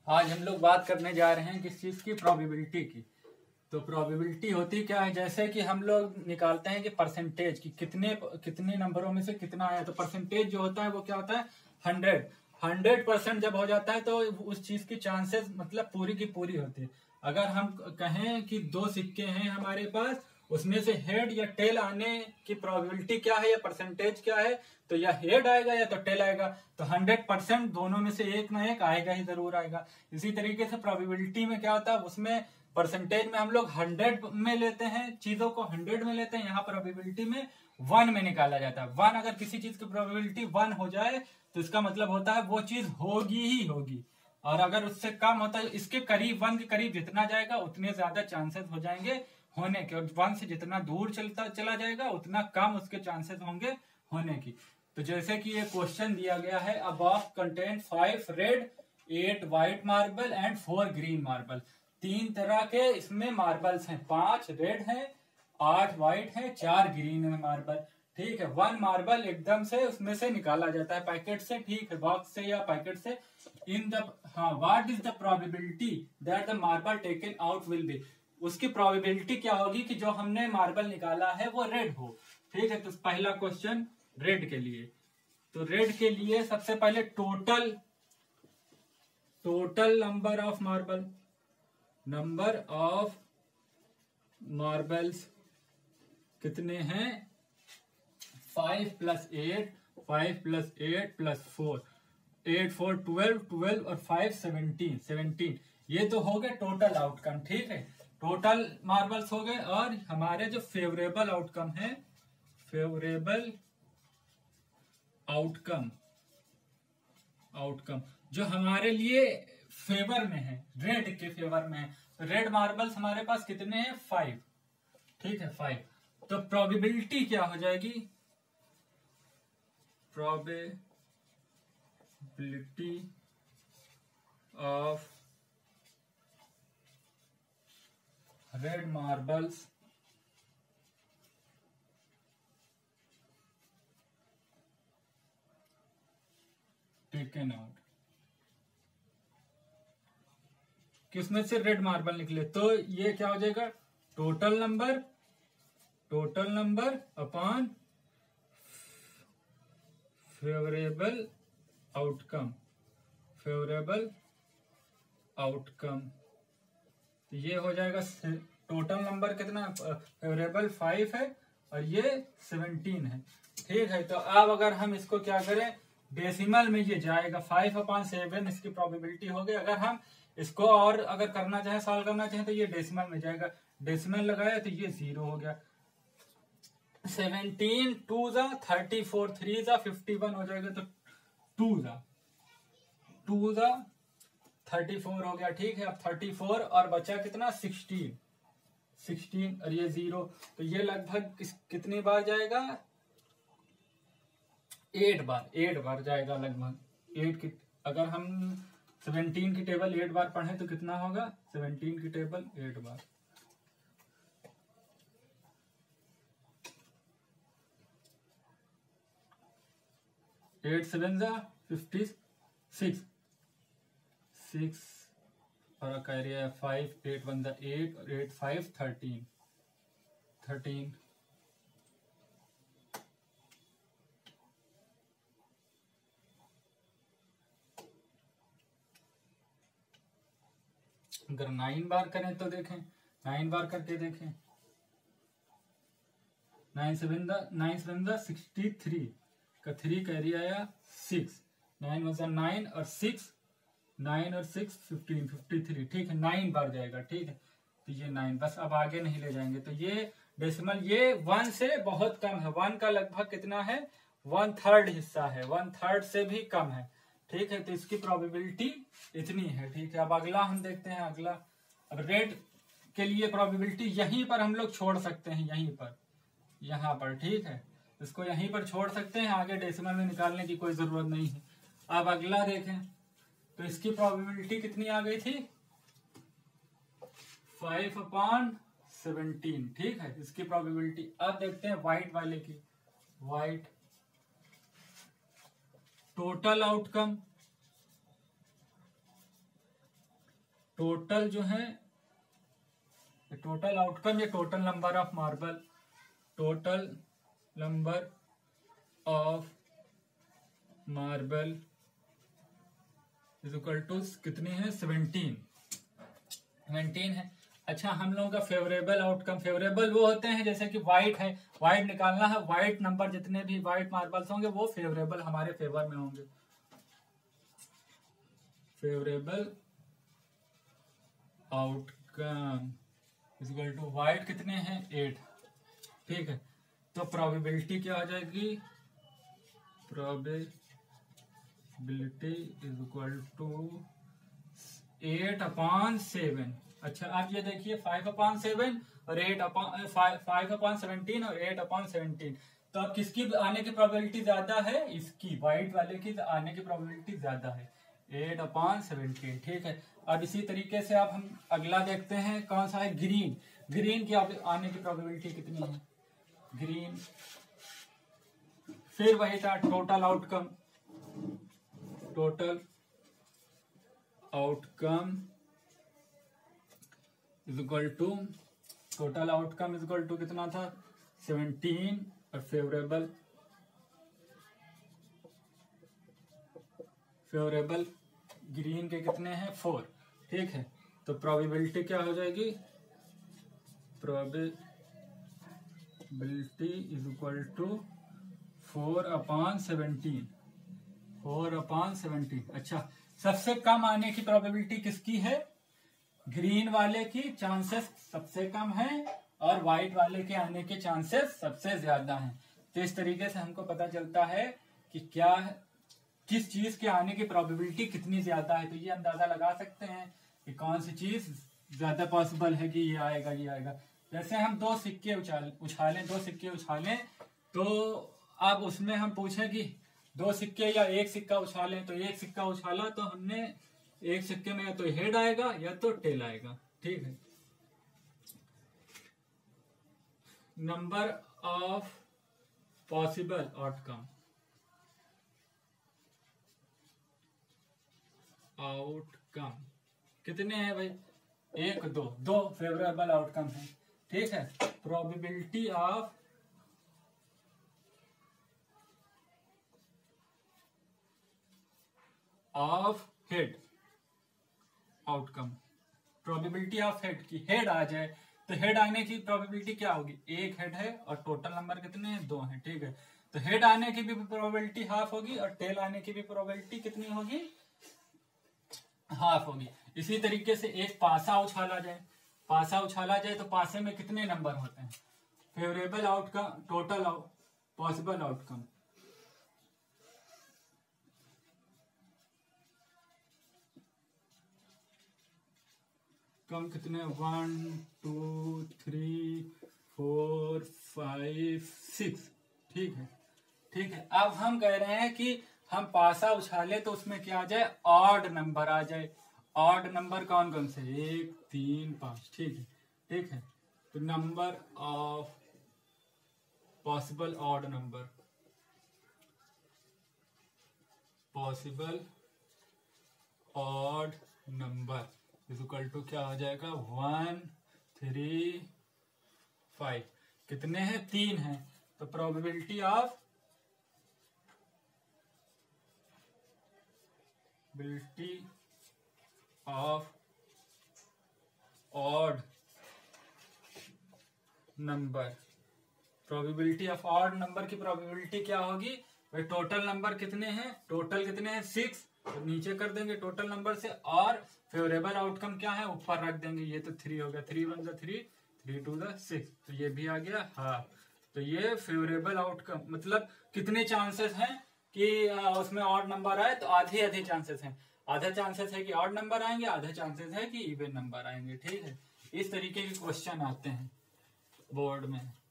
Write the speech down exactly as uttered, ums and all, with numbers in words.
आज हम लोग बात करने जा रहे हैं किस चीज की, प्रोबेबिलिटी की। तो प्रोबेबिलिटी होती क्या है, जैसे कि हम लोग निकालते हैं कि परसेंटेज की कितने कितने नंबरों में से कितना आया। तो परसेंटेज जो होता है वो क्या होता है, हंड्रेड हंड्रेड परसेंट जब हो जाता है तो उस चीज की चांसेस मतलब पूरी की पूरी होती है। अगर हम कहें कि दो सिक्के हैं हमारे पास, उसमें से हेड या टेल आने की प्रोबेबिलिटी क्या है या परसेंटेज क्या है, तो या हेड आएगा या तो टेल आएगा। तो हंड्रेड परसेंट दोनों में से एक ना एक आएगा ही जरूर आएगा। इसी तरीके से प्रोबेबिलिटी में क्या होता है, उसमें परसेंटेज में हम लोग हंड्रेड में लेते हैं, चीजों को हंड्रेड में लेते हैं। यहाँ प्रोबेबिलिटी में वन में निकाला जाता है। वन, अगर किसी चीज की प्रोबेबिलिटी वन हो जाए तो इसका मतलब होता है वो चीज होगी ही होगी। और अगर उससे कम होता है, इसके करीब, वन के करीब जितना जाएगा उतने ज्यादा चांसेस हो जाएंगे होने के। और वन से जितना दूर चलता चला जाएगा उतना कम उसके चांसेस होंगे होने की। तो जैसे कि ये क्वेश्चन दिया गया है, a box contain five red, eight white marble and four green marble. तीन तरह के इसमें मार्बल्स हैं, पांच रेड हैं, आठ व्हाइट हैं, चार ग्रीन है मार्बल। ठीक है, वन मार्बल एकदम से उसमें से निकाला जाता है पैकेट से, ठीक है, बॉक्स से या पैकेट से। इन द हाँ what is the probability that the marble taken out will be. उसकी प्रोबेबिलिटी क्या होगी कि जो हमने मार्बल निकाला है वो रेड हो। ठीक है, तो पहला क्वेश्चन रेड के लिए। तो रेड के लिए सबसे पहले total total number of marble number of marbles कितने हैं, five plus eight, five plus eight plus four, eight four twelve, twelve और फाइव सेवनटीन, सेवनटीन। ये तो हो गए टोटल आउटकम। ठीक है, टोटल मार्बल्स हो गए। और हमारे जो फेवरेबल आउटकम है, फेवरेबल आउटकम आउटकम जो हमारे लिए फेवर में है, रेड के फेवर में है। तो रेड मार्बल्स हमारे पास कितने हैं, फाइव। ठीक है, फाइव। तो प्रोबेबिलिटी क्या हो जाएगी, probability of red marbles taken out, किसमें से रेड मार्बल निकले। तो ये क्या हो जाएगा, total number total number upon favourable outcome favourable outcome. तो ये हो जाएगा टोटल नंबर कितना, फेवरेबल फाइव है और ये सेवनटीन है। ठीक है, तो अब अगर हम इसको क्या करें, डेसिमल में ये जाएगा, फाइव अपॉन सेवन इसकी प्रोबेबिलिटी हो गई। अगर हम इसको और अगर करना चाहे, सॉल्व करना चाहे, तो ये डेसिमल में जाएगा। डेसिमल लगाया तो ये जीरो हो गया। सेवनटीन टू जा थर्टी फोर, थ्री जा फिफ्टी वन हो जाएगा। तो टू जा टू जा थर्टी फोर हो गया। ठीक है, अब थर्टी फोर और बचा कितना, सिक्सटीन, सिक्सटीन और ये जीरो। तो ये लगभग किस, कितनी बार जाएगा, एट बार एट बार जाएगा लगभग। एट की अगर हम सेवनटीन की टेबल एट बार पढ़े तो कितना होगा, सेवनटीन की टेबल एट बार। एट सेवन जा फिफ्टी सिक्स, सिक्स और कैरी है फाइव, एट वन जा एट और एट फाइव थर्टीन, थर्टीन। अगर नाइन बार करें तो देखें, नाइन बार करके देखें, नाइन सेवन दा नाइन सेवन दा सिक्सटी थ्री का थ्री कैरी आया सिक्स, नाइन वन नाइन और सिक्स, नाइन और सिक्स फिफ्टीन, फिफ्टी थ्री। ठीक है, नाइन बार जाएगा। ठीक है, तो ये नाइन, बस अब आगे नहीं ले जाएंगे। तो ये डेसिमल ये वन से बहुत कम है, वन का लगभग कितना है, वन थर्ड हिस्सा है, वन थर्ड से भी कम है। ठीक है, तो इसकी प्रोबेबिलिटी इतनी है। ठीक है, अब अगला हम देखते हैं। अगला अब रेड के लिए प्रोबेबिलिटी यहीं पर हम लोग छोड़ सकते हैं, यहीं पर, यहाँ पर। ठीक है, इसको यहीं पर छोड़ सकते हैं, आगे डेसिमल में निकालने की कोई जरूरत नहीं है। अब अगला देखें, तो इसकी प्रोबेबिलिटी कितनी आ गई थी, फाइव अपॉन सेवनटीन। ठीक है, इसकी प्रोबेबिलिटी। अब देखते हैं व्हाइट वाले की, व्हाइट टोटल आउटकम टोटल जो है टोटल आउटकम या total number of marble, total number of marble is equal to कितनी है, सेवनटीन सेवनटीन है। अच्छा, हम लोगों का फेवरेबल आउटकम, फेवरेबल वो होते हैं जैसे कि वाइट है, वाइट निकालना है, वाइट नंबर जितने भी वाइट मार्बल्स होंगे वो फेवरेबल हमारे फेवर में होंगे। Favourable outcome is equal to white कितने हैं, एट। ठीक है, तो प्रोबेबिलिटी क्या आ जाएगी, probability is equal to eight upon seven. अच्छा, आप ये देखिए फाइव अपॉन सेवन और eight upon five upon seventeen और एट अपॉन सेवनटीन। तो अब किसकी आने की प्रोबेबिलिटी ज्यादा है, इसकी वाइट वाले की आने की प्रोबेबिलिटी ज्यादा है, एट अपॉन सेवनटीन। ठीक है, अब इसी तरीके से अब हम अगला देखते हैं कौन सा है, ग्रीन। ग्रीन की आने की प्रोबेबिलिटी कितनी है, ग्रीन। फिर वही था total outcome, total outcome is equal to, total outcome is equal to कितना था, सेवनटीन और फेवरेबल फेवरेबल ग्रीन के कितने हैं, फोर। ठीक है, तो प्रोबेबिलिटी क्या हो जाएगी, probability is equal to four upon seventeen, four upon seventeen. अच्छा, सबसे कम आने की प्रोबेबिलिटी किसकी है, ग्रीन वाले की चांसेस सबसे कम है और व्हाइट वाले के आने के चांसेस सबसे ज्यादा हैं। तो इस तरीके से हमको पता चलता है कि क्या किस चीज के आने की प्रोबेबिलिटी कितनी ज्यादा है। तो ये अंदाजा लगा सकते हैं कि कौन सी चीज ज्यादा पॉसिबल है कि ये आएगा ये आएगा। जैसे हम दो सिक्के उछाल उछालें दो सिक्के उछालें तो अब उसमें हम पूछें कि दो सिक्के या एक सिक्का उछालें, तो एक सिक्का उछाला तो हमने एक सिक्के में या तो हेड आएगा या तो टेल आएगा। ठीक है, number of possible outcome, outcome कितने हैं भाई, एक दो, दो फेवरेबल आउटकम है। ठीक है, probability of of head outcome, probability of head की हेड आ जाए तो हेड आने की प्रोबेबिलिटी क्या होगी, एक हेड है और टोटल नंबर कितने हैं, दो हैं। ठीक है, तो हेड आने की भी प्रोबेबिलिटी हाफ होगी और टेल आने की भी प्रोबेबिलिटी कितनी होगी, हाफ होगी। इसी तरीके से एक पासा उछाला जाए, पासा उछाला जाए तो पासे में कितने नंबर होते हैं, favourable outcome, total possible outcome, कम कितने, one two three four five six. ठीक है, ठीक है, अब हम कह रहे हैं कि हम पासा उछाले तो उसमें क्या आ जाए, ऑड नंबर आ जाए। ऑड नंबर कौन कौन से, एक तीन पांच। ठीक है, ठीक है, तो number of possible odd number, possible odd number is equal to क्या हो जाएगा, वन थ्री फाइव। कितने हैं, तीन हैं, तो प्रोबेबिलिटी ऑफ बिलिटी of odd number, probability of odd number की प्रोबेबिलिटी क्या होगी भाई, टोटल नंबर कितने हैं, टोटल कितने हैं, सिक्स, तो नीचे कर देंगे टोटल नंबर से, और फेवरेबल आउटकम क्या है ऊपर रख देंगे। ये तो थ्री हो गया, थ्री वन द थ्री, थ्री टू द सिक्स, तो ये भी आ गया हाफ। तो ये फेवरेबल आउटकम मतलब कितने चांसेस हैं कि उसमें ऑड नंबर आए, तो आधे आधे चांसेस हैं। आधा चांसेस है कि ऑड नंबर आएंगे, आधा चांसेस है कि इवन नंबर आएंगे। ठीक है, इस तरीके के क्वेश्चन आते हैं बोर्ड में।